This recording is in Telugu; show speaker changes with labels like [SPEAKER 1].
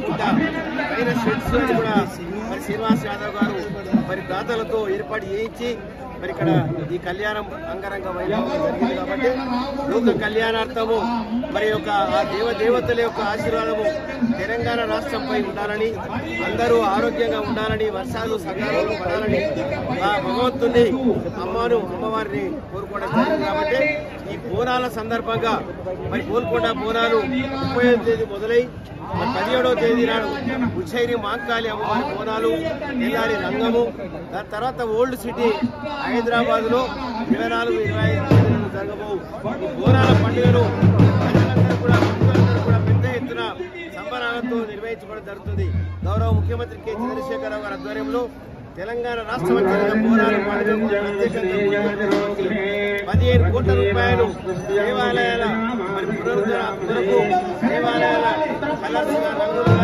[SPEAKER 1] ఇంకా పైన షెడ్స్ అని కూడా మరి శ్రీనివాస్ యాదవ్ గారు మరి దాతలతో ఏర్పాటు చేయించి మరి ఇక్కడ ఈ కళ్యాణం అంగరంగ వైభవం జరిగింది కాబట్టి లోక కళ్యాణార్థము మరి యొక్క ఆ దేవతల యొక్క ఆశీర్వాదము తెలంగాణ రాష్ట్రంపై ఉండాలని, అందరూ ఆరోగ్యంగా ఉండాలని, వర్షాలు సకాలంలో పడాలని ఆ భగవంతుని అమ్మవారిని కోరుకోవడం జరిగింది. కాబట్టి ఈ బోనాల సందర్భంగా మరి గోల్కొండ బోనాలు 35వ తేదీ మొదలై 17వ తేదీ నాడు ఉజ్జయిని మాంకాళి అమ్మవారి బోనాలు, తెల్లారి రంగము, దాని తర్వాత ఓల్డ్ సిటీ హైదరాబాద్ లో 24-25 జరగబోవు ఈ బోనాల పండుగను ప్రజలందరూ కూడా పెద్ద ఎత్తున సంబరాలతో నిర్వహించుకోవడం జరుగుతుంది. గౌరవ ముఖ్యమంత్రి కె. చంద్రశేఖరరావు గారి ఆధ్వర్యంలో తెలంగాణ రాష్ట్ర బోనాల పండుగకు ప్రత్యేకంగా 15 కోట్ల రూపాయలు దేవాలయాల మరి పునరుద్ధరణ కొరకు దేవాలయాల కలర్స్ గా రంగులుగా